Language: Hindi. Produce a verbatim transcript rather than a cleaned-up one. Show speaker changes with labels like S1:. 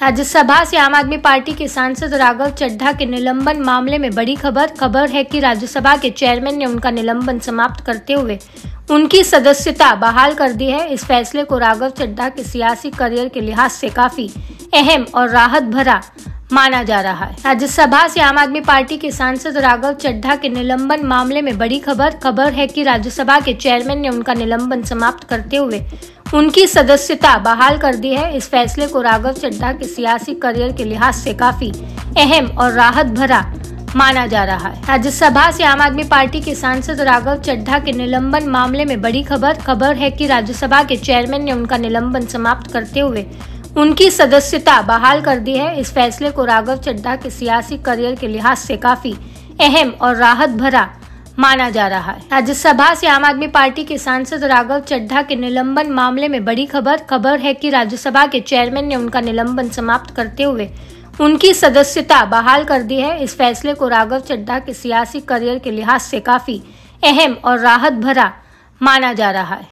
S1: राज्यसभा से आम आदमी पार्टी के सांसद राघव चड्ढा के निलंबन मामले में बड़ी खबर खबर है कि राज्यसभा के चेयरमैन ने उनका निलंबन समाप्त करते हुए उनकी सदस्यता बहाल कर दी है। इस फैसले को राघव चड्ढा के सियासी करियर के लिहाज से काफी अहम और राहत भरा माना जा रहा है। राज्यसभा से आम आदमी पार्टी के सांसद राघव चड्ढा के निलंबन मामले में बड़ी खबर खबर है कि राज्यसभा के चेयरमैन ने उनका निलंबन समाप्त करते हुए उनकी सदस्यता बहाल कर दी है। इस फैसले को राघव चड्ढा के सियासी करियर के लिहाज से काफी अहम और राहत भरा माना जा रहा है। राज्यसभा से आम आदमी पार्टी के सांसद राघव चड्ढा के निलंबन मामले में बड़ी खबर खबर है कि राज्यसभा के चेयरमैन ने उनका निलंबन समाप्त करते हुए उनकी सदस्यता बहाल कर दी है। इस फैसले को राघव चड्ढा के सियासी करियर के लिहाज से काफी अहम और राहत भरा माना जा रहा है। राज्यसभा से आम आदमी पार्टी के सांसद राघव चड्ढा के निलंबन मामले में बड़ी खबर खबर है कि राज्यसभा के चेयरमैन ने उनका निलंबन समाप्त करते हुए उनकी सदस्यता बहाल कर दी है। इस फैसले को राघव चड्ढा के सियासी करियर के लिहाज से काफी अहम और राहत भरा माना जा रहा है।